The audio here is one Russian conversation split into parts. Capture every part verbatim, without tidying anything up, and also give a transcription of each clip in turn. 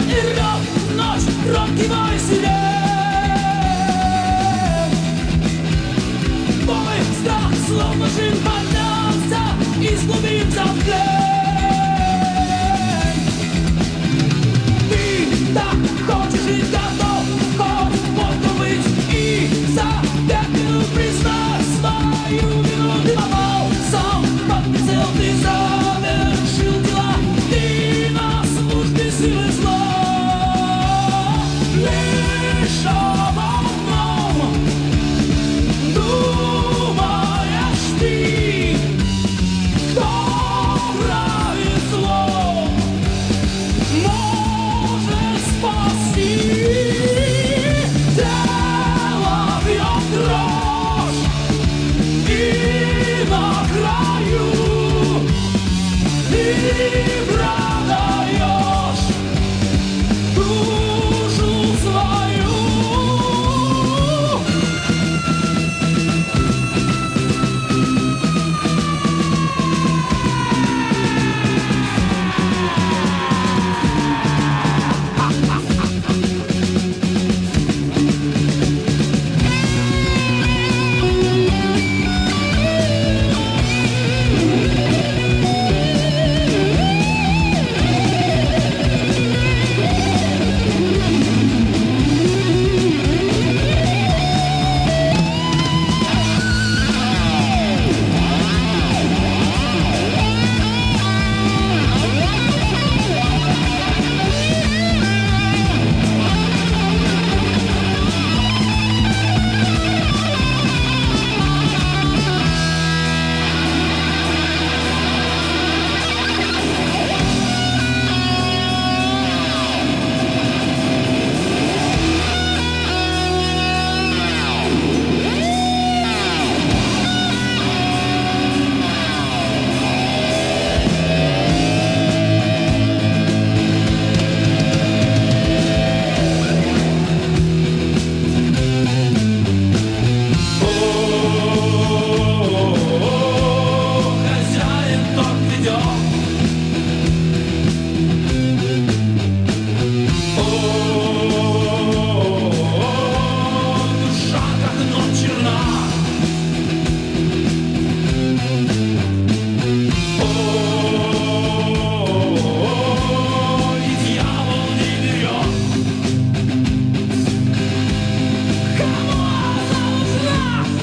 и рвет ночь громкий вой сирен. Мой страх словно жив поднялся из глубин заплен. Ты так хочешь жить, готов хоть водку быть и за пять минут признать свою вину. Ты попал сам под прицел, ты завершил дела, ты на службе силы зла. Лишь об одном думаешь ты, кто правит злом, может спасти. Тело бьет дрожь, и на краю ты продаешь душу свою. Хозяин тот ведет. Душа как ночь черна. И дьявол не берет. Кому она нужна?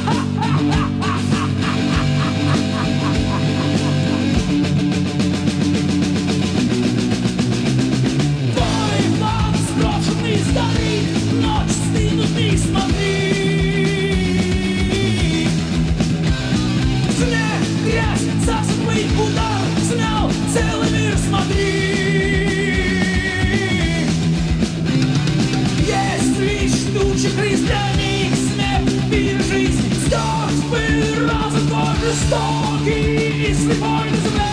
Твой план сброшенный с горы, ночь стынут, не смотри. Смех, грязь, засыпный удар, смял целый мир, смотри. Есть лишь тучи христиане, смех, мир, жизнь, стёрт, пыль, разум твой жестокий и слепой на земле.